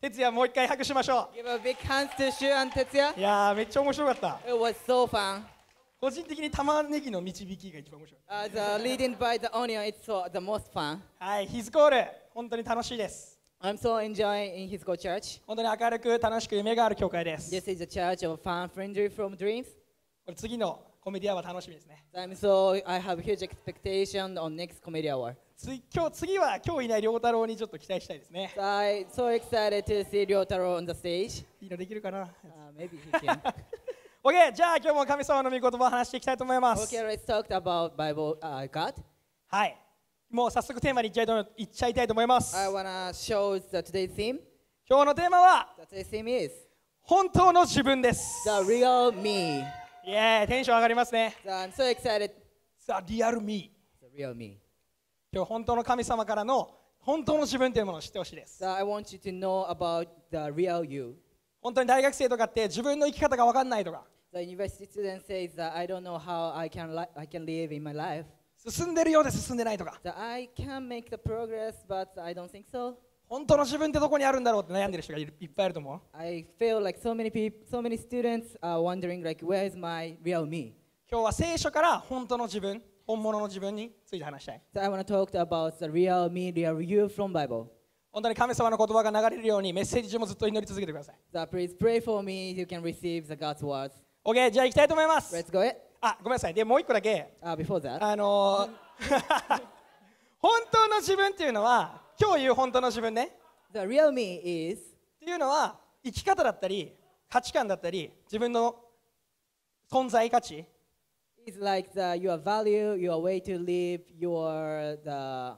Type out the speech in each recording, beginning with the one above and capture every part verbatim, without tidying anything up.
哲也もう一回拍手しましょ Give a big hand to Shu and Tetsuya. う。いやーめっちゃ面白かった。 It was so fun. 個人的に玉ねぎの導きが一番面白い。 Uh, the leading by the onion, it's so, the most fun. はい、ヒズコール本当に楽しいです。 I'm so enjoying in his church. 本当に明るく楽しく夢がある教会です。 This is a church of fun, friendly from dreams. これ次のコメディアは楽しみですね。 I'm so I have huge expectation on next comedy hour. 次今日次は今日いない良太郎にちょっと期待したいですね。 So I'm so excited to see Ryotaro on the stage. いいのできるかな。 Uh, maybe he can. OK、じゃあ今日も神様の御言葉を話していきたいと思います。 Okay, let's talk about Bible, uh, God. はい、もう早速テーマに行っちゃいといっちゃいたいと思います。 I wanna show the today's theme. 今日のテーマは The today's theme is 本当の自分です。 the real me. イエーイ、テンション上がりますね。 So I'm so excited. さあ、リアルミー。 The real me. 今日本当の神様からの本当の自分というものを知ってほしいです。 So I want you to know about the real you. 本当に大学生とかって自分の生き方が分かんないとか、 The university student says that I don't know how I can li- I can live in my life. 進んでるようで進んでないとか、 That I can make the progress, but I don't think so. 本当の自分ってどこにあるんだろうって悩んでる人がいるいっぱいいると思う。 I feel like so many people, so many students are wondering like, where is my real me? 今日は聖書から本当の自分、本物の自分について話したい。 So I want to talk about the real me, real you from Bible. 本当に神様の言葉が流れるようにメッセージ中もずっと祈り続けてください。 So please pray for me. You can receive the God's words. OK、じゃあ行きたいと思います。 Let's go it. あ、ごめんなさい。で、もう一個だけ、 Uh, before that, あのー本当の自分っていうのは、今日言う本当の自分ね。 the real me is っていうのは、生き方だったり、価値観だったり、自分の存在価値、 is like the your value, your way to live, your the uh,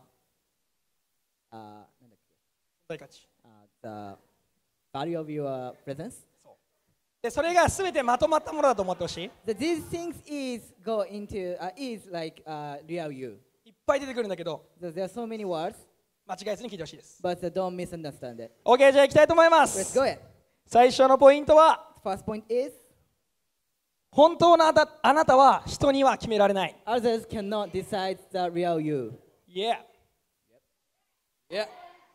なんだっけ存在価値。 uh, the value of your presence. で、それがすべてまとまったものだと思ってほしい。 That these things is go into uh, is like uh, real you. いっぱい出てくるんだけど、 So there are so many words, 間違えずに聞いてほしいです。 but uh, don't misunderstand it. OK、じゃあ行きたいと思いま Let's す。 go it. 最初のポイントは、 First point is 本当のあなたあなたは人には決められない。 others cannot decide the real you. Yeah。 Yeah.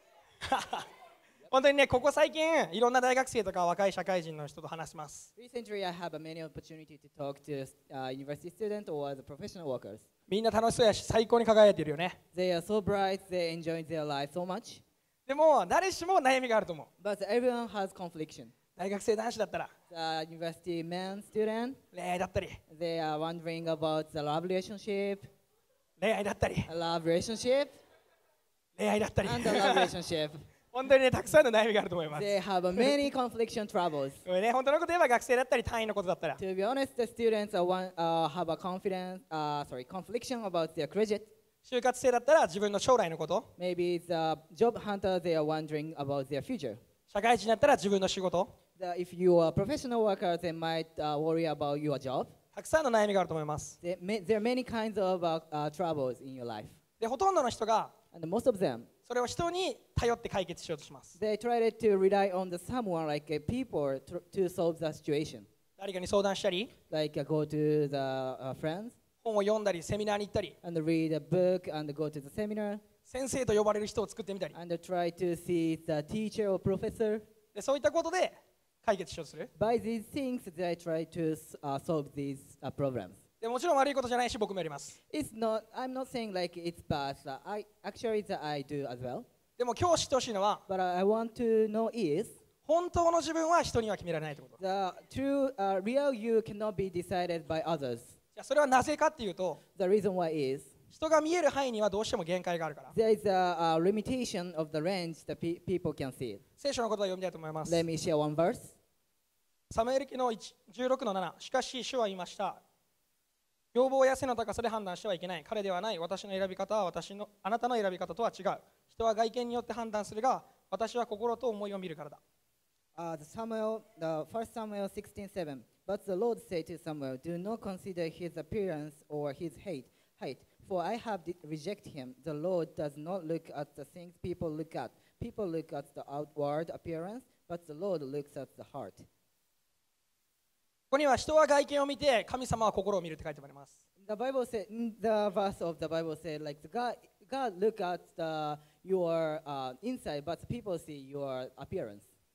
本当にね、ここ最近、いろんな大学生とか若い社会人の人と話します。 Recently, I have a many opportunity to talk to uh, university students or the professional workers. みんな楽しそうやし、最高に輝いてるよね。 They are so bright, they enjoy their life so much. でも、誰しも悩みがあると思う。 But everyone has confliction. 大学生男子だったら、 The university men student, 恋愛だったり、 they are wondering about the love relationship, 恋愛だったり、 a love relationship, 恋愛だったり。 and the love relationship. 本当にね、たくさんの悩みがあると思います。 They have a many confliction troubles. これね、本当のこと言えば学生だったり、単位のことだったら、 To be honest, the students are one, uh, have a confidence, uh, sorry, confliction about their credit. 就活生だったら自分の将来のこと、 Maybe the job hunter, they are wondering about their future. 社会人だったら自分の仕事、 The, if you are a professional worker, they might uh, worry about your job. たくさんの悩みがあると思います。 There, may, there are many kinds of uh, uh, troubles in your life. で、ほとんどの人が And most of them, それを人に頼って解決しようとします。 they tried to rely on the someone like uh, people to, to solve the situation. 誰かに相談したり、 Like uh, go to the uh, friends 本を読んだり、セミナーに行ったり、 and read a book and go to the seminar 先生と呼ばれる人を作ってみたり、 and try to see the teacher or professor. でそういったことで解決しようとする。 By these things, they try to uh, solve these uh, problems. でもちろん悪いことじゃないし、僕もやります。 It's not. I'm not saying like it's bad. Uh, I actually that I do as well. でも今日知ってほしいのは、 But I want to know is 本当の自分は人には決められないってこと。 the true uh, real you cannot be decided by others. じゃあそれはなぜかっていうと、 The reason why is 人が見える範囲にはどうしても限界があるから。 there is a, uh limitation of the range that pe- people can see. 聖書のことを読みたいと思います。 Let me share one verse. サムエル記のじゅうろくのなな、しかし主は言いました。要望や背の高さで判断してはいけない。彼ではない。私の選び方は私のあなたの選び方とは違う。人は外見によって判断するが、私は心と思いを見るからだ。 Uh, the Samuel, the First Samuel sixteen seven. But the Lord said to Samuel, "Do not consider his appearance or his height, height, for I have de- rejected him. The Lord does not look at the things people look at. People look at the outward appearance, but the Lord looks at the heart." ここには人は外見を見て、神様は心を見るって書いてあります。 The Bible said, in the verse of the Bible said, like the God, God look at the, your uh, inside, but people see your appearance.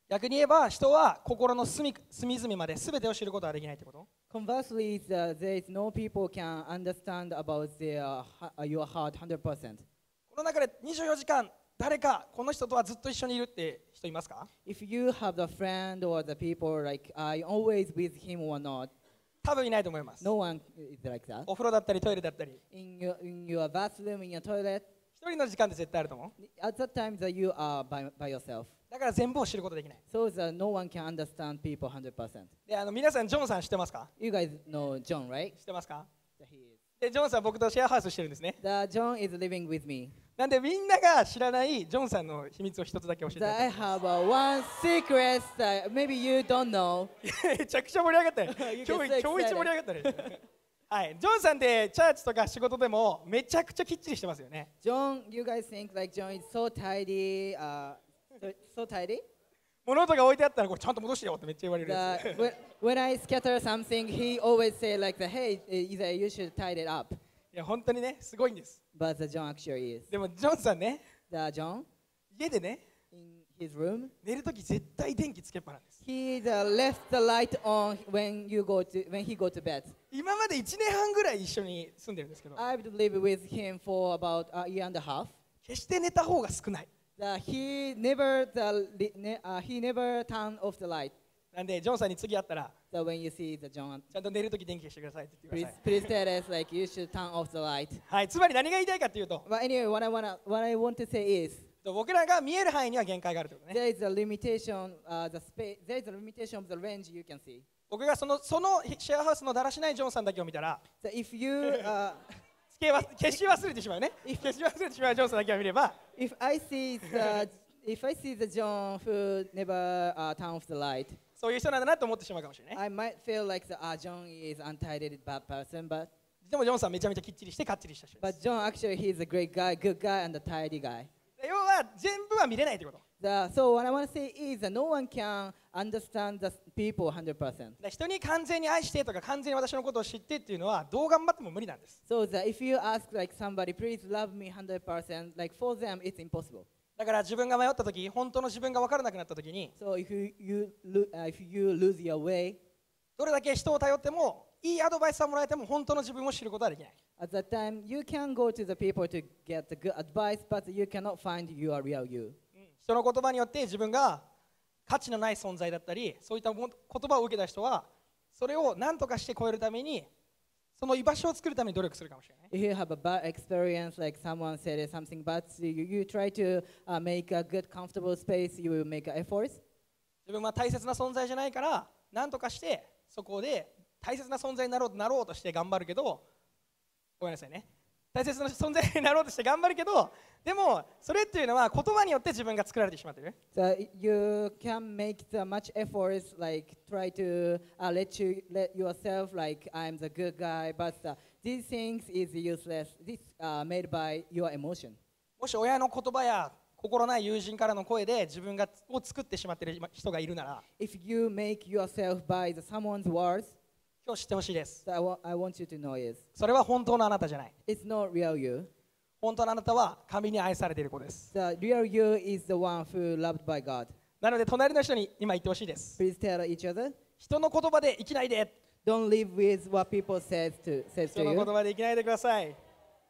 逆に言えば人は心の隅隅々まで全てを知ることができないってこと。 Conversely, the, there is no people can understand about their, ha- uh, your heart one hundred percent. この中でにじゅうよじかん誰かこの人とはずっと一緒にいるって人いますか？ If you have the friend or the people like I always with him or not, 多分いないと思います。 no one is like that. お風呂だったりトイレだったり In your, in your bathroom, in your toilet, 一人の時間って絶対あると思う。 at that time that you are by, by yourself. だから全部を知ることできない。 So that no one can understand people one hundred percent. であの皆さんジョンさん知ってますか？ You guys know John, right? 知ってますか？ That he is. でジョンさんは僕とシェアハウスしてるんですね。 The John is living with me. なんでみんなが知らないジョンさんの秘密を一つだけ教えてく That だ I さ have uh, one secret that maybe you don't know. い。めちゃくちゃ盛り上がったよ。 You 今 get 日 so 今日一 excited. 盛り上がったね。はい、ジョンさんってチャーチとか仕事でもめちゃくちゃきっちりしてますよね。 John, you guys think like John is so tidy, uh, so, so tidy? 物とか置いてあったらこれちゃんと戻してよってめっちゃ言われるや That つ。 when, when I scatter something, he always say like, the, hey, either you should tie it up. いや本当にねすごいんです。 But the John actually is. でもジョンさんね The John, 家でね in his room, 寝るとき絶対電気つけっぱなんです。 he the left the light on when you go to when he go to bed. 今までいちねんはんぐらい一緒に住んでるんですけど I've lived with him for about a year and a half. 決して寝た方が少ない。 The, he never the, li- ne- uh, he never turned off the light. なんでジョンさんに次会ったら So when you see the John, ちゃんと寝るとき電気消してくださいって言ってく please ださい。 please tell us like you should turn off the light. はい、つまり何が言いたいかっていうと But anyway, what I wanna what I want to say is 僕らが見える範囲には限界があるってことね。 there is a limitation, uh, the space. There is a limitation of the range you can see. 僕がそのそのシェアハウスのだらしないジョンさんだけを見たら So if you uh, 消えわ消し忘れてしまうね。消し忘れてしまうジョンさんだけを見れば if I see the if I see the John who never uh, turn off the light, そういう人なんだなと思ってしまうかもしれない。 I might feel like the uh, John is untidy bad person, but でもジョンさんめちゃめちゃきっちりしてかっちりした人で but す。 John actually he's a great guy, good guy, and a tidy guy. 要は全部は見れないってこと。 The, so what I want to say is that no one can understand the people one hundred percent. だから人に完全に愛してとか完全に私のことを知ってっていうのはどう頑張っても無理なんです。 So that if you ask like somebody, please love me one hundred percent, like for them it's impossible. だから自分が迷った時、本当の自分が分からなくなった時に So if you, you lo- uh, if you lose your way, どれだけ人を頼ってもいいアドバイスをもらえても本当の自分を知ることはできない。 at that time you can go to the people to get the good advice, but you cannot find your real you. 人の言葉によって自分が価値のない存在だったりそういったも言葉を受けた人はそれを何とかして超えるためにその居場所を作るために努力するかもしれない。 If you have a bad experience, like someone said something bad, so you, you try to uh, make a good, comfortable space, you will make an effort. 自分は大切な存在じゃないから何とかしてそこで大切な存在になろうなろうとして頑張るけどごめんなさいね大切な存在になろうとして頑張るけどでもそれっていうのは言葉によって自分が作られてしまっている。 So you can make the much efforts, like try to uh, let you let yourself, like I'm the good guy, but uh, these things is useless. This uh, made by your emotion. もし親の言葉や心ない友人からの声で自分がを作ってしまっている人がいるなら If you make yourself by the someone's words, 今日知ってほしいです。 that I, wa- I want you to know is それは本当のあなたじゃない。 it's not real you. 本当のあなたは神に愛されている子です。 The real you is the one who loved by God. なので隣の人に今言ってほしいです。 Please tell each other. 人の言葉で生きないで。 Don't live with what people says to says 人 to の言 you. 葉で生きないでください。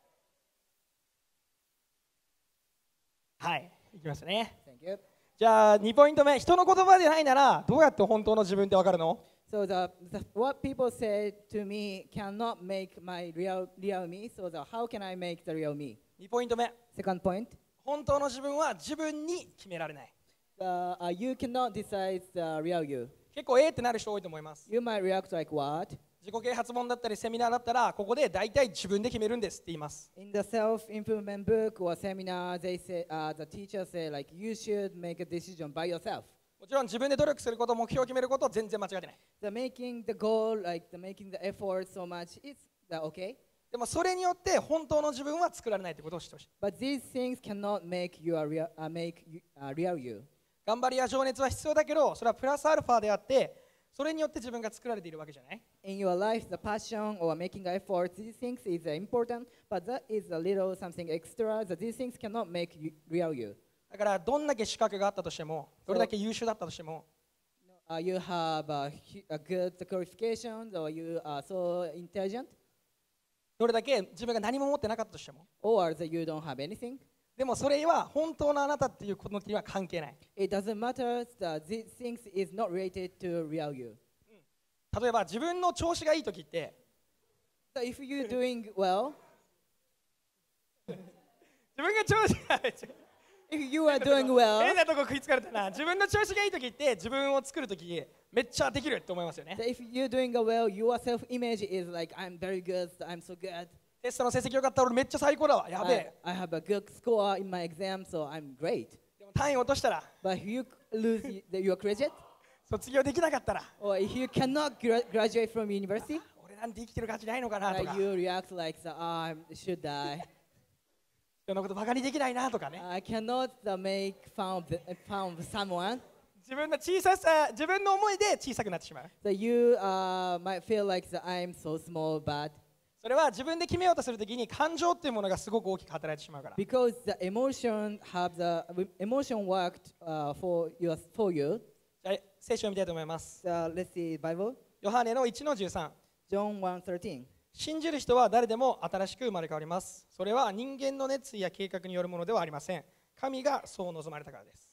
はい、いきましたね。 Thank you. じゃあにポイント目、人の言葉でないならどうやって本当の自分ってわかるの？ So the, the what people say to me cannot make my real real me. So the, how can I make the real me? にポイント目、 Second point. 本当の自分は自分に決められない。 The, uh, you cannot decide the real you. 結構えーってなる人多いと思います。 You might react like what? 自己啓発本だったりセミナーだったらここで大体自分で決めるんですって言います。 In the self-improvement book or seminar, they say uh, the teacher say like you should make a decision by yourself. もちろん自分で努力すること、目標を決めることは全然間違ってない。 The making the goal, like the making the effort so much, is that okay? でもそれによって本当の自分は作られないってことを知ってほしい。 But these things cannot make you a real, uh, make you, uh, real you. 頑張りや情熱は必要だけど、それはプラスアルファであって、それによって自分が作られているわけじゃない。 In your life, the passion or making effort, these things is uh, important, but that is a little something extra. That these things cannot make you, real you. だからどんだけ資格があったとしても、どれだけ優秀だったとしても、 Uh, you have a, hu- a good qualifications, or you are so intelligent, どれだけ自分が何も持ってなかったとしても、 or that you don't have anything. でもそれは本当のあなたっていうことには関係ない。 It doesn't matter that these things is not related to real you. 例えば自分の調子がいい時って、 So if you're doing well, 自分が調子がいい if you are doing 変 well, なとこ食いつかれたな。自分の調子がいい時って自分を作る時めっちゃできるって思いますよね。 so if you're doing well, your self-image is like, I'm very good, I'm so good. テストの成績良かったら俺めっちゃ最高だわ、やべ I, え。 I have a good score in my exam, so I'm great. でも単位落としたら、 But if you lose y- the- your credit, 卒業できなかったら、 or if you cannot gra- graduate from university, 俺なんて生きてる価値ないのかなと uh, か、 you react like, oh, I should die. 人のことバカにできないなとかね。 I cannot uh, make fun of, the, fun of someone. 自分の小ささ、自分の思いで小さくなってしまう。 So you uh, might feel like that I'm so small, but それは自分で決めようとするときに感情っていうものがすごく大きく働いてしまうから。 because the emotion have the emotion worked uh, for you for you. じゃあ聖書を見たいと思います。 So let's see Bible. ヨハネのいちのじゅうさん。 John one thirteen. 信じる人は誰でも新しく生まれ変わります。それは人間の熱意や計画によるものではありません。神がそう望まれたからです。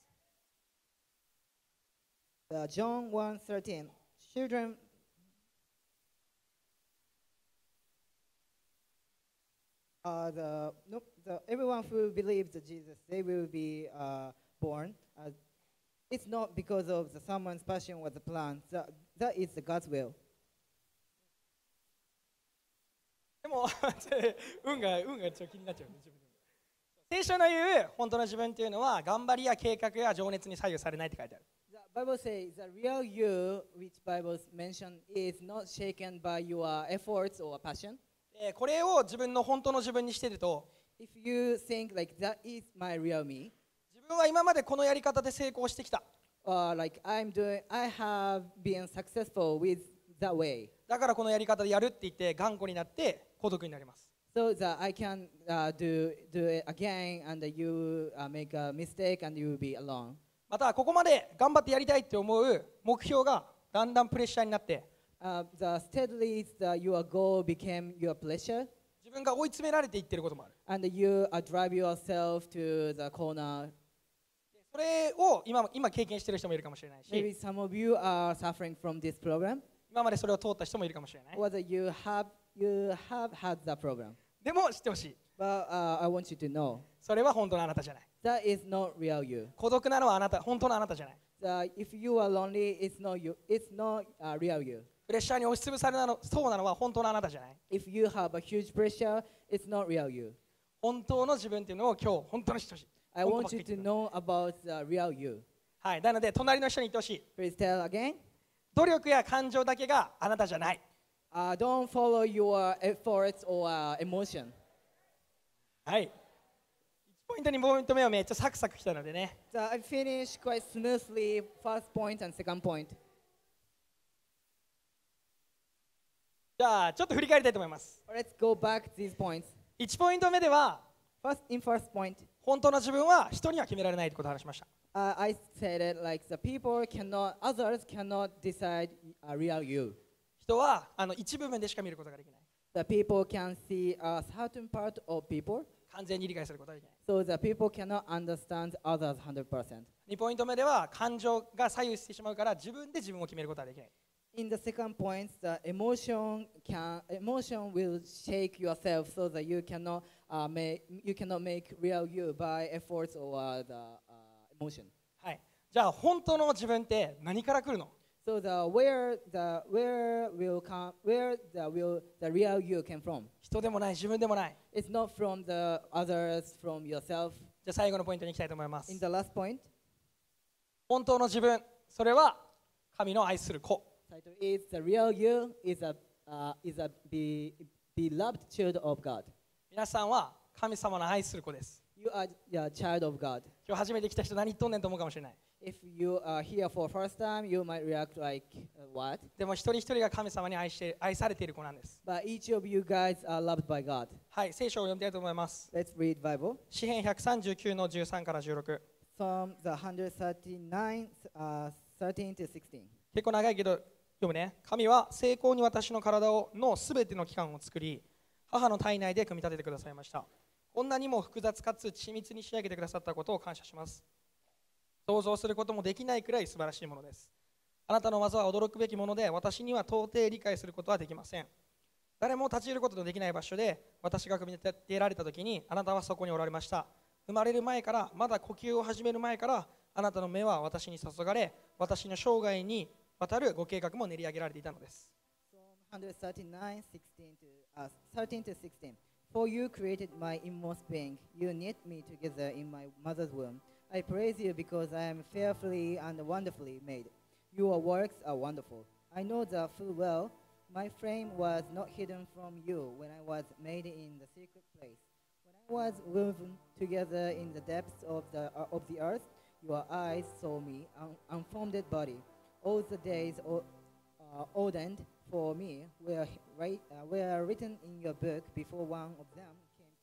Uh, John one thirteen. Children, uh, the, no, the everyone who believes that Jesus, they will be uh, born. Uh, it's not because of the someone's passion or the plan. That, that is the God's will. でも運が運がちょっと気になっちゃうね、自分でも。聖書の言う本当の自分っていうのは頑張りや計画や情熱に左右されないって書いてある。 The Bible says the real you, which Bible mentioned, is not shaken by your efforts or passion. でこれを自分の本当の自分にしてると、 If you think like that is my real me, 自分は今までこのやり方で成功してきた。 or like I'm doing, I have been successful with that way, だからこのやり方でやるって言って頑固になって孤独になります。 so that I can uh, do do it again, and you uh, make a mistake and you will be alone. またここまで頑張ってやりたいって思う目標がだんだんプレッシャーになって、 Uh, the steadily the, your goal became your pleasure, 自分が追い詰められていってることもある。 and you uh, drive yourself to the corner. それを今今経験している人もいるかもしれないし、 Maybe some of you are suffering from this program, 今までそれを通った人もいるかもしれない。 whether you have you have had that program. でも知ってほしい。 But uh, I want you to know それは本当のあなたじゃない。 that is not real you. 孤独なのはあなた、本当のあなたじゃない。 The, if you are lonely, it's not you. It's not uh, real you. プレッシャーに押しつぶされなのそうなのは本当のあなたじゃない。 If you have a huge pressure, it's not real you. 本当の自分っていうのを今日本当に知ってほしい。 I 本当ば want っかり you 言って to くる know about the real you. はい、なので隣の人に言ってほしい。 Please tell again. 努力や感情だけがあなたじゃない。 Uh, don't follow your efforts or uh, emotion. はい。いちポイントにポイント目はめっちゃサクサクきたのでね。 So I finished quite smoothly first point and second point. じゃあちょっと振り返りたいと思います。 Let's go back these points. いちポイント目では First, in first point, 本当の自分は人には決められないということを話しました。 uh, I said it like the people cannot, others cannot decide a real you. 人はあの一部分でしか見ることができない。 The people can see a certain part of people, 完全に理解することができない。 so the people cannot understand others one hundred percent. にポイント目では感情が左右してしまうから自分で自分を決めることができない。 In the second point, the emotion can emotion will shake yourself so that you cannot uh, make you cannot make real you by efforts or uh, the uh, emotion. はい。じゃあ本当の自分って何から来るの？ So the where the where will come where the will the real you came from? 人でもない自分でもない。 It's not from the others, from yourself. じゃあ最後のポイントに行きたいと思います In。the last point, 本当の自分、それは神の愛する子。 title is the real you is a uh, is a be, beloved child of God. 皆さんは神様の愛する子です。 You are a child of God. 今日初めて来た人何言っとんねんと思うかもしれない。 If you are here for first time, you might react like uh, what? でも一人一人が神様に愛して愛されている子なんです。 But each of you guys are loved by God. はい、聖書を読みたいと思います。 Let's read Bible. 詩編ひゃくさんじゅうきゅうのじゅうさんからじゅうろく。 Psalm the one hundred thirty-nine, uh, thirteen to sixteen. 結構長いけど読むね。神は精巧に私の体をのすべての器官を作り、母の体内で組み立ててくださいました。こんなにも複雑かつ緻密に仕上げてくださったことを感謝します。想像することもできないくらい素晴らしいものです。あなたの技は驚くべきもので、私には到底理解することはできません。誰も立ち入ることのできない場所で私が組み立てられたときに、あなたはそこにおられました。生まれる前から、まだ呼吸を始める前から、あなたの目は私に注がれ、私の生涯にわたるご計画も練り上げられていたのです。 Psalm one thirty-nine, sixteen to, uh, thirteen to sixteen. For you created my inmost being, you knit me together in my mother's womb. I praise you because I am fearfully and wonderfully made. Your works are wonderful. I know that full well. My frame was not hidden from you when I was made in the secret place. When I was woven together in the depths of the, uh, of the earth, your eyes saw me, un- unformed body. All the days o- uh, ordained for me were, right, uh, were written in your book before one of them came to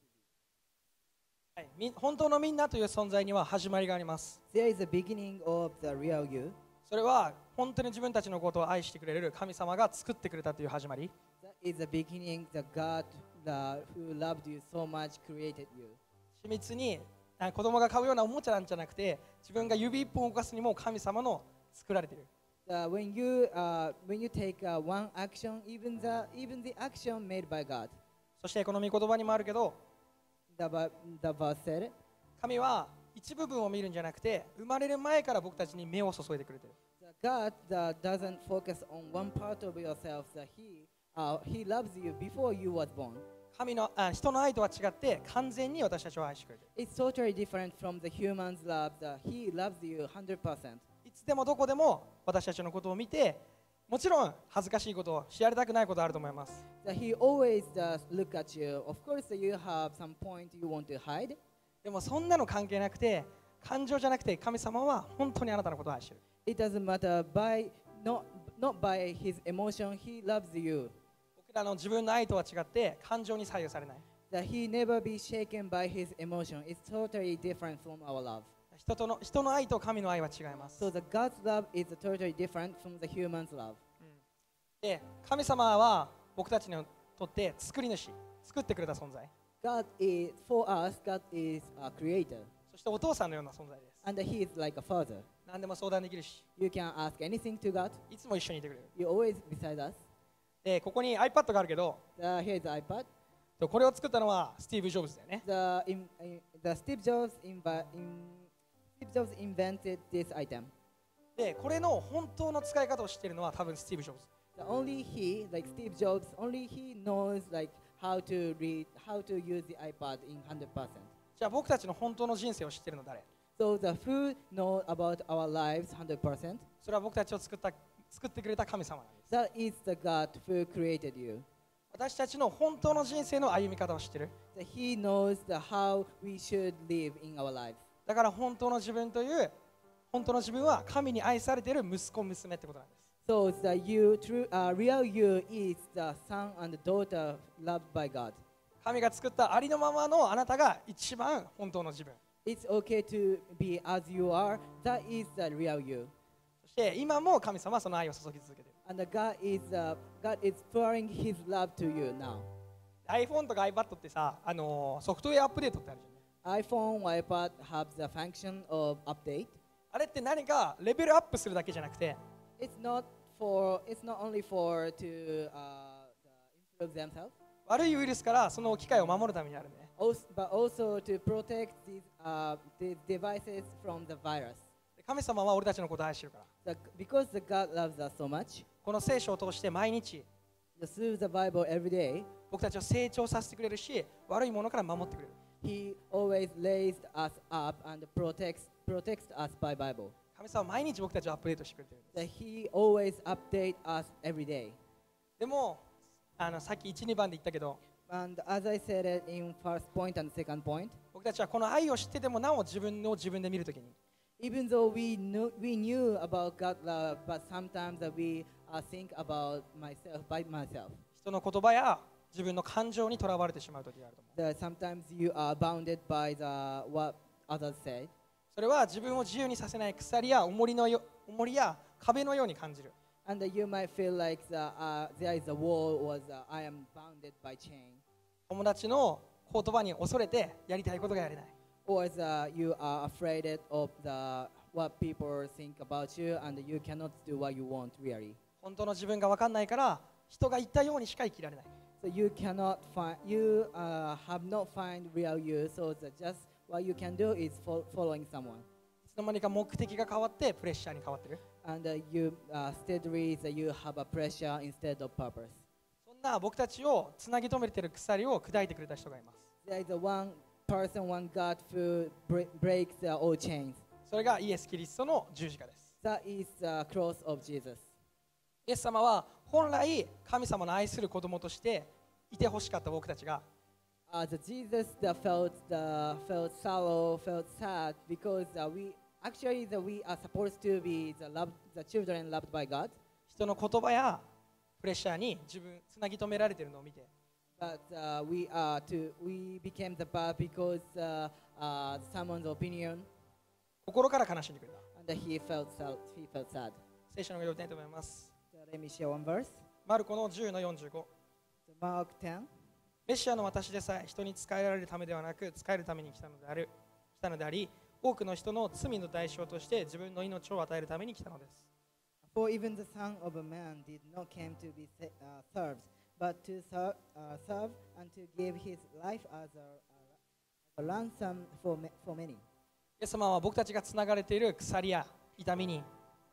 be. はい、み本当のみんなという存在には始まりがあります。 There is a beginning of the real you. それは本当に自分たちのことを愛してくれる神様が作ってくれたという始まり。 That is the beginning that God uh, who loved you so much created you. 緻密にあ子供が買うようなおもちゃなんじゃなくて、自分が指一本動かすにも神様の作られている。 Uh, when you uh, when you take uh, one action, even the even the action made by God, そしてこの御言葉にもあるけど、 the, ver- the verse said, 神は一部分を見るんじゃなくて、生まれる前から僕たちに目を注いでくれている。 the God that doesn't focus on one part of yourself, that He uh, He loves you before you was born. 神のあ人の愛とは違って完全に私たちを愛してくれている。 It's totally different from the human's love. That He loves you one hundred percent. いつでもどこでも私たちのことを見て、もちろん恥ずかしいこと、知られたくないことあると思います。 That He always does look at you. Of course, you have some point you want to hide. でもそんなの関係なくて、感情じゃなくて神様は本当にあなたのことを愛している。 It doesn't matter by not not by His emotion. He loves you. 僕らの自分の愛とは違って感情に左右されない。 That He never be shaken by His emotion. It's totally different from our love. 人との人の愛と神の愛は違います。 So the God's love is totally different from the human's love. で、神様は僕たちにとって作り主、作ってくれた存在。 God is for us. God is a creator, そしてお父さんのような存在です。 and He is like a father. 何でも相談できるし、 You can ask anything to God. いつも一緒にいてくれる。 You're always beside us. で、ここに iPad があるけど、 Uh, here's the iPad. これを作ったのはスティーブ・ジョブズだよね。 The in, in, the Steve Jobs inv- in, Steve Jobs invented this item. で、これの本当の使い方を知っているのは多分スティーブ・ジョブズ。 The only he, like Steve Jobs, only he knows like how to read, how to use the iPad in one hundred percent. じゃあ僕たちの本当の人生を知っているのは誰？ So the who know about our lives one hundred percent. それは僕たちを作った作ってくれた神様なんです。 That is the God who created you. 私たちの本当の人生の歩み方を知ってる。 That he knows the how we should live in our lives. だから本当の自分という本当の自分は神に愛されている息子娘ってことなんです。 So the you, true, uh, real you is the son and daughter loved by God. 神が作ったありのままのあなたが一番本当の自分。 It's okay to be as you are. That is the real you. そして今も神様はその愛を注ぎ続けている。 And the God is uh, God is pouring His love to you now. iPhone とか iPad ってさ、あのーソフトウェアアップデートってあるじゃん。 iPhone, iPad have the function of update. あれって何かレベルアップするだけじゃなくて、 It's not for. It's not only for to uh, the improve themselves, 悪いウイルスからその機械を守るためにあるね。 also, but also to protect these uh, these devices from the virus. で神様は俺たちのことを愛してるから。 The, because the God loves us so much, この聖書を通して毎日 the, through the Bible every day, 僕たちを成長させてくれるし、悪いものから守ってくれる。 He always raised us up and protects protects us by Bible. 神様は毎日僕たちをアップデートしてくれてるんです。 That He always update us every day. でもあのさっきいち、にばんで言ったけど、 And as I said it in first point and second point, 僕たちはこの愛を知っててもなお自分を自分で見るときに、 even though we knew we knew about God's love, but sometimes that we uh, think about myself by myself. 人の言葉や自分の感情にとらわれてしまうときがあると思う。 That sometimes you are bounded by the what others say. それは自分を自由にさせない鎖や重りのよ重りや壁のように感じる。 And uh, you might feel like the, uh, there is a wall or the, I am bounded by chain. 友達の言葉に恐れてやりたいことがやれない。 Or the, you are afraid of the, what people think about you and you cannot do what you want really. 本当の自分が分かんないから人が言ったようにしか生きられない。 So you cannot find, you uh, have not find real you, so the just what you can do is fo- following someone. いつの間にか目的が変わってプレッシャーに変わってる。 And uh, you uh, steadily that you have a pressure instead of purpose. そんな僕たちをつなぎ止めている鎖を砕いてくれた人がいます。 There is a one person, one God who break, breaks the all chains. それがイエス・キリストの十字架です。 That is the cross of Jesus. イエス様は本来神様の愛する子供としていてほしかった僕たちが、 Uh, the Jesus that felt the felt sorrow, felt sad because uh, we actually the, we are supposed to be the loved, the children loved by God. 人の言葉やプレッシャーに自分つなぎ止められているのを見て、 But uh, we are to we became the bad because uh, uh, someone's opinion 心から悲しんでくれた。 and he felt sad. He felt sad. 聖書の読みたいと思います。 So let me share one verse. マルコのじゅうのよんじゅうご。 So Mark ten. メシアの私でさえ人に仕えられるためではなく仕えるために来たのである来たのであり、多くの人の罪の代償として自分の命を与えるために来たのです。 For even the Son of a Man did not come to be sa- uh, served, but to ser- uh, serve and to give his life as a, a ransom for, ma- for many. イエス様は僕たちがつながれている鎖や痛みに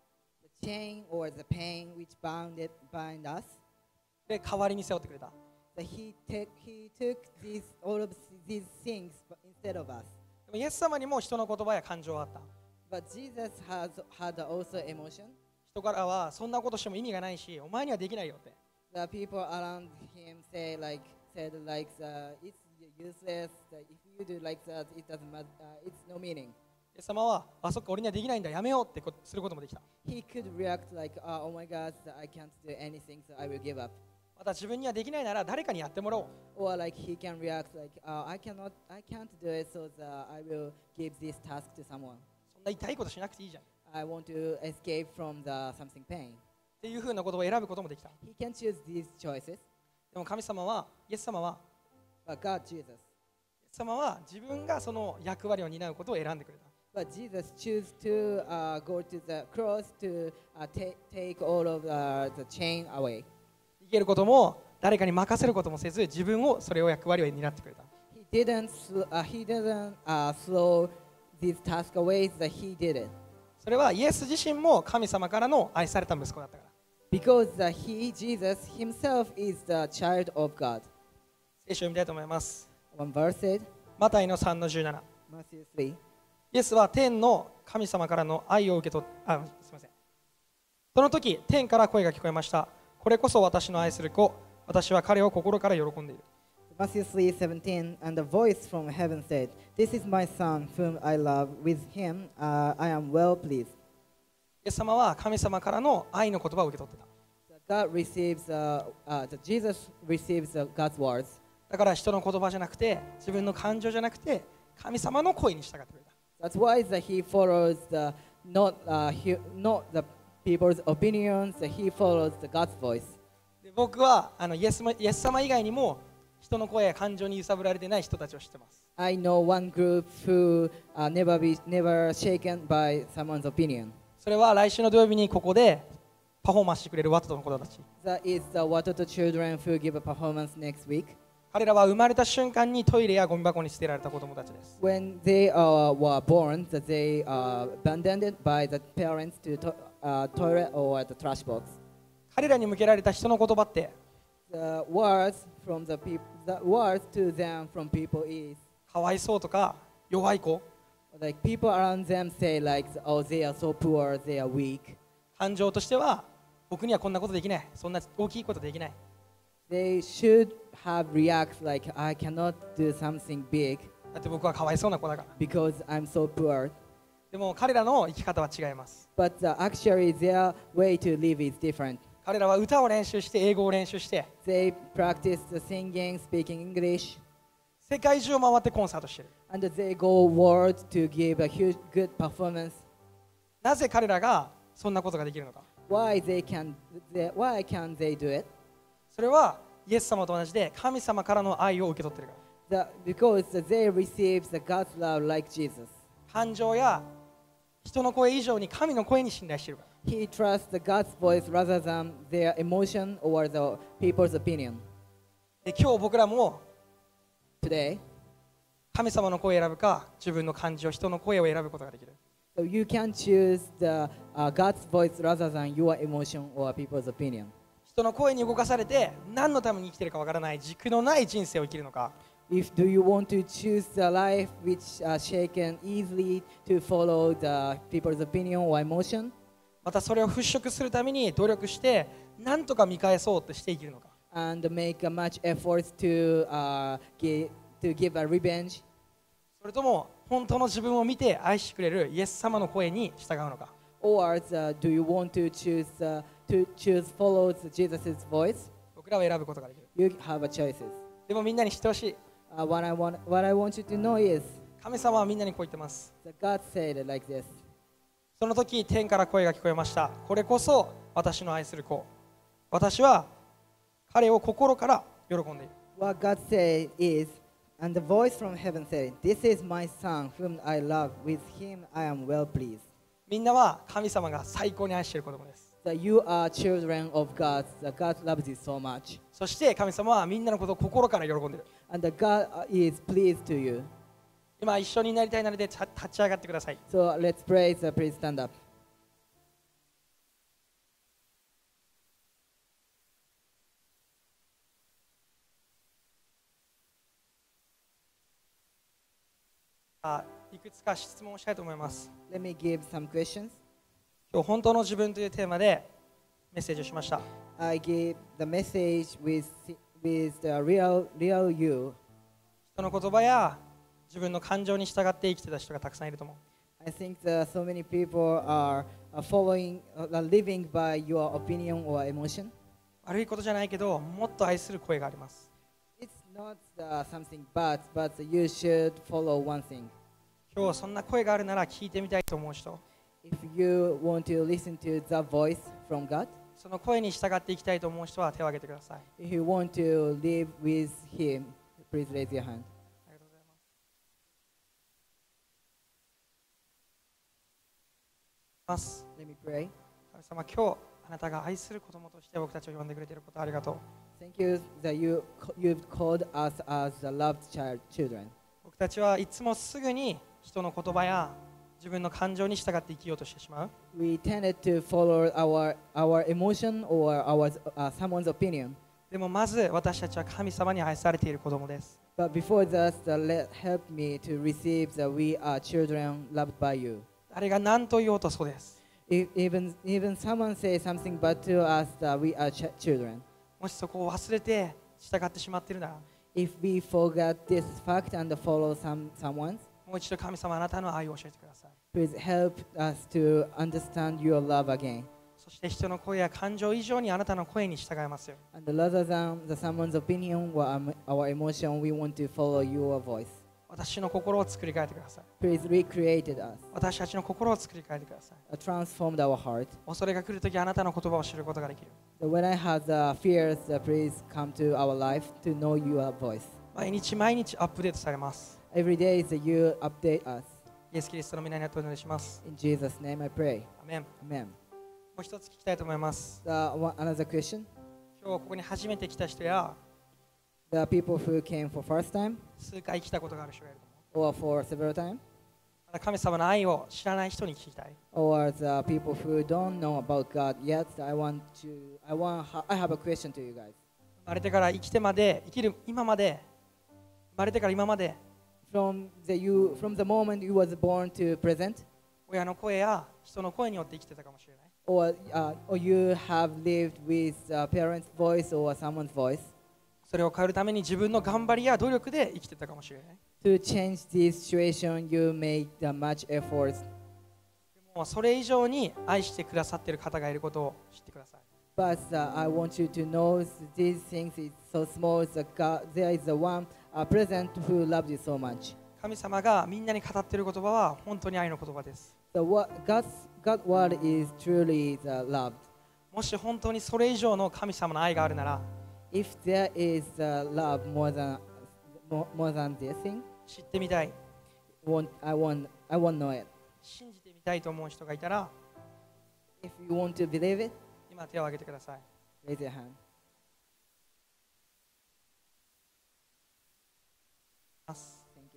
The chain or the pain which bounded bind us, で代わりに背負ってくれた。 that he, take, he took these, all of these things but instead of us. でもイエス様にも人の言葉や感情があった。 But Jesus has had also emotion. 人からはそんなことしても意味がないし、お前にはできないよって。 The people around him say like said like uh, it's useless. That if you do like that, it doesn't matter. Uh, it's no meaning. イエス様は、あ、そっか、俺にはできないんだ、やめようってこすることもできた。 He could react like, uh, oh my God, I can't do anything, so I will give up. また自分にはできないなら誰かにやってもらおう。 Or like he can react like, uh, I cannot, I can't do it, so the, I will give this task to someone. そんな痛いことしなくていいじゃん。っ I want to escape from the something pain. ていうふうなことを選ぶこともできた。 He can choose these choices, でも神様は、イエス様は、 but God chooses. イエス様は自分がその役割を担うことを選んでくれた。 But Jesus chose to uh, go to the cross to uh, ta- take all of uh, the chain away. 生きることも誰かに任せることもせず、自分をそれを役割を担ってくれた。 He didn't, sl- uh, he didn't uh, slow this task away, that he did it. それはイエス自身も神様からの愛された息子だったから。 Because uh, he, Jesus himself is the child of God. 聖書を読みたいと思います。 One verse said, マタイのさんのじゅうなな。 Matthew three. イエスは天の神様からの愛を受け取っあ、すみません。その時、天から声が聞こえました。これこそ私の愛する子。私は彼を心から喜んでいる。 Matthew three seventeen, and a voice from heaven said, This is my son whom I love. With him uh, I am well pleased. イエス様は神様からの愛の言葉を受け取ってた。 God receives, uh, uh, the Jesus receives uh, God's words. だから人の言葉じゃなくて、自分の感情じゃなくて、神様の声に従ってくれた。 That's why that he follows the not uh, he, not the people's opinions. That he follows the God's voice. で僕はあのイエスもイエス様以外にも人の声や感情に揺さぶられてない人たちを知ってます。 I know one group who uh, never be never shaken by someone's opinion. それは来週の土曜日にここでパフォーマンスしてくれるワトトの子たち。 That is the Watoto children who give a performance next week. 彼らは生まれた瞬間にトイレやゴミ箱に捨てられた子供たちです。 When they uh, were born, that they uh, abandoned by the parents to to uh, toilet or the trash box. 彼らに向けられた人の言葉って The words from the people, the words to them from people is かわいそうとか弱い子、 like people around them say like, oh, they are so poor, they are weak. 感情としては僕にはこんなことできない、そんな大きいことできない。 They should have react like, I cannot do something big だって僕はかわいそうな子だから。 because I'm so poor. でも彼らの生き方は違います。 But uh, actually, their way to live is different. 彼らは歌を練習して英語を練習して They practice the singing, speaking English. 世界中を回ってコンサートしてる。 and they go world to give a huge good performance. なぜ彼らがそんなことができるのか。 Why they can they, why can they do it? それはイエス様と同じで神様からの愛を受け取ってるから。 The, because they receive the God's love like Jesus. 感情や人の声以上に神の声に信頼してるから。 He trusts the God's voice rather than their emotion or the people's opinion. で今日僕らも Today, 神様の声を選ぶか自分の感情人の声を選ぶことができる。 so you can choose the uh, God's voice rather than your emotion or people's opinion. 人の声に動かされて何のために生きているかわからない軸のない人生を生きるのか、 If do you want to choose the life which are shaken easily to follow the people's opinion or emotion, またそれを払拭するために努力して何とか見返そうとして生きるのか、 and make a much efforts to uh, give to give a revenge, それとも本当の自分を見て愛してくれるイエス様の声に従うのか。 or the, do you want to choose uh, to choose follow the Jesus' voice? 僕らは選ぶことができる。 You have a choices. でもみんなに知ってほしい。 Uh, what I want what I want you to know is 神様はみんなにこう言ってます。 that God said it like this. その時天から声が聞こえました。これこそ私の愛する子。私は彼を心から喜んでいる。 What God said is, and the voice from heaven said, "This is my son, whom I love. With him I am well pleased." みんなは神様が最高に愛している子供です。 That you are children of God. That God loves you so much, そして神様はみんなのことを心から喜んでいる。 and that God is pleased to you. 今一緒になりたいなので立ち上がってください。 So let's pray. So please stand up. あいくつか質問をしたいと思います。 Let me give some questions. 今日本当の自分というテーマでメッセージをしました。 I gave the message with with the real real you. 人の言葉や自分の感情に従って生きてた人がたくさんいると思う。 I think that so many people are, are following, uh, are living by your opinion or emotion. 悪いことじゃないけどもっと愛する声があります。 It's not uh, something bad, but you should follow one thing. 今日そんな声があるなら聞いてみたいと思う人、 If you want to listen to the voice from God, その声に従っていきたいと思う人は手を挙げてください。 if you want to live with Him, please raise your hand. ありがとうございます。 Let me pray. 神様、今日あなたが愛する子供として僕たちを呼んでくれていることありがとう。 Thank you that you you've called us as the loved child children. 僕たちはいつもすぐに人の言葉や自分の感情に従って生きようとしてしまう。 We tended to follow our our emotion or our uh, someone's opinion. でもまず私たちは神様に愛されている子供です。 But before that, the let help me to receive that we are children loved by you. 誰が何と言おうとそうです。 If, even even someone says something bad to us, that we are ch- children. もしそこを忘れて従ってしまっているなら、 If we forget this fact and follow some someone, もう一度神様あなたの愛を教えてください。 please help us to understand your love again. そして人の声や感情以上にあなたの声に従いますよ。 And rather than the someone's opinion or um, our emotion, we want to follow your voice. 私の心を作り変えてください。 Please recreate us, 私たちの心を作り変えてください。 uh, transformed our heart. 恐れが来るときあなたの言葉を知ることができる。 So when I have the fears, uh, please come to our life to know your voice. 毎日毎日アップデートされます。 Every day is that you update us. イエス・キリストの皆によってお祈りします。 In Jesus' name I pray. アメン。 Amen. もう一つ聞きたいと思います。 Uh, one, another question. 今日ここに初めて来た人や The people who came for first time 数回来たことがある人がいると思う。 or for several times, まだ神様の愛を知らない人に聞きたい。 or the people who don't know about God yet. I want to. I want. I have a question to you guys. 生まれてから生きてまで生きる今まで生まれてから今まで From the you, from the moment you was born to present, 親の声や人の声によって生きてたかもしれない。 or uh, or you have lived with a parent's voice or someone's voice. それを変えるために自分の頑張りや努力で生きてたかもしれない。 To change this situation, you made uh, much efforts. でもそれ以上に愛してくださっている方がいることを知ってください。 But uh, I want you to know these things is so small that God, there is the one a president who loves you so much. 神様がみんなに語っている言葉は本当に愛の言葉です。 The what God's God word is truly the love. もし本当にそれ以上の神様の愛があるなら、 If there is uh, love more than more, more than this thing, 知ってみたい、 want I want I want to know it. 信じてみたいと思う人がいたら、 If you want to believe it, 今手を挙げてください。 raise your hand. Thank you.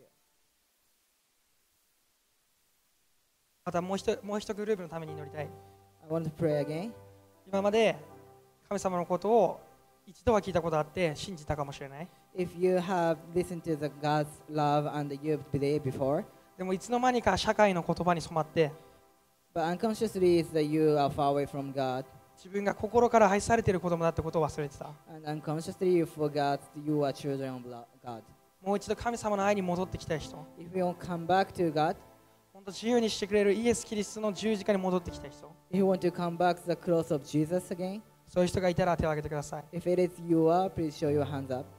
またもう一もう一グループのために祈りたい。 I want to pray again. 今まで神様のことを一度は聞いたことあって信じたかもしれない。 If you have listened to the God's love and you've believed before, でもいつの間にか社会の言葉に染まって、 but unconsciously is that you are far away from God, 自分が心から愛されている子供だってことを忘れてた。 and unconsciously you forgot you are children of lo- God. もう一度神様の愛に戻ってきたい人、 If you want to come back to God, 本当自由にしてくれるイエス・キリストの十字架に戻ってきたい人、 if you want to come back to the cross of Jesus again, そういう人がいたら手を挙げてください。 if it is you are, please show your hands up. ありがとう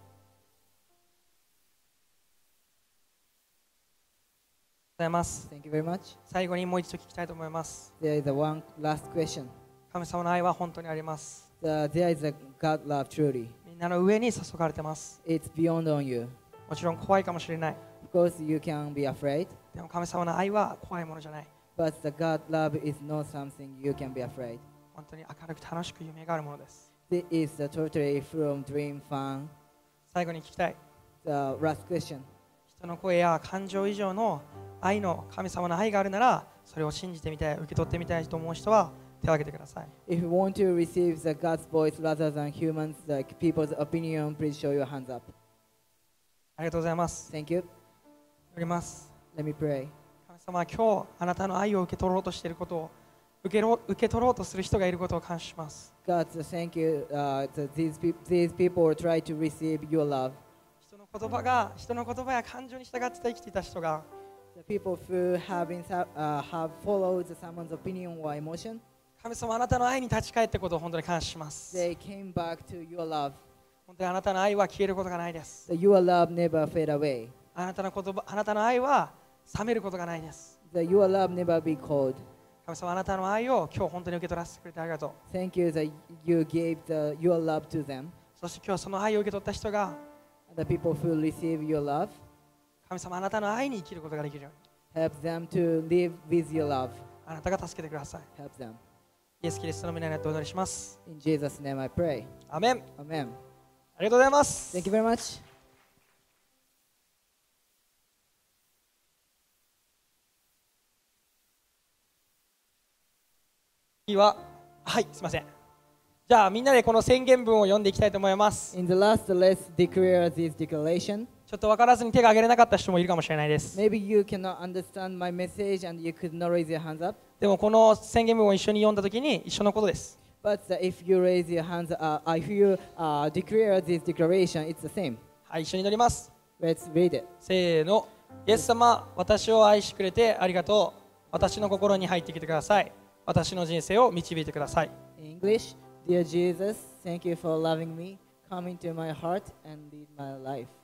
ございます。 Thank you very much. 最後にもう一度聞きたいと思います。 There is a one last question. 神様の愛は本当にあります。 The, there is a God love truly. みんなの上に注がれてます。 It's beyond on you. もちろん怖いかもしれない。 Of course, you can be afraid, でも神様の愛は怖いものじゃない。 but the God love is not something you can be afraid. 本当に明るく楽しく夢があるものです。 This is the totally from dream fun. 最後に聞きたい。 The last question. 人の声や感情以上の愛の神様の愛があるなら、それを信じてみたい、受け取ってみたいと思う人は手を挙げてください。 If you want to receive the God's voice rather than humans, like people's opinion, please show your hands up. ありがとうございます。 Thank you. 祈ります。 Let me pray. 神様は今日あなたの愛を受け取ろうとしていることを受けろ受け取ろうとする人がいることを感謝します。 God, so thank you uh, that these, peop these people try to receive your love. 人の言葉が人の言葉や感情に従って生きていた人が The people who have, been, uh, have followed someone's opinion or emotion, 神様あなたの愛に立ち返ったことを本当に感謝します。 they came back to your love. 本当にあなたの愛は消えることがないです。 That your love never fade away. あなたの言葉、あなたの愛は冷めることがないです。 That your love never be cold. 神様あなたの愛を今日本当に受け取らせてくれてありがとう。 Thank you that you gave the, your love to them. そして今日その愛を受け取った人が The people who receive your love, 神様あなたの愛に生きることができるように help them to live with your love. あなたが助けてください。 Help them. イエス・キリストの皆によってお祈りします。 In Jesus' name I pray. アメン。 Amen. ありがとうございます。 Thank you very much. 次は、はい、すみません。じゃあみんなでこの宣言文を読んでいきたいと思います。 In the last, let's declare this declaration. ちょっと分からずに手が挙げれなかった人もいるかもしれないです。 Maybe you cannot understand my message and you could not raise your hands up. でもこの宣言文を一緒に読んだときに一緒のことです。 But uh, if you raise your hands, uh, if you uh, declare this declaration, it's the same. はい、一緒に祈ります。 Let's read it. せーの。イエス様、私を愛してくれてありがとう。私の心に入ってきてください。私の人生を導いてください。 In English, Dear Jesus, thank you for loving me. Come into my heart and lead my life.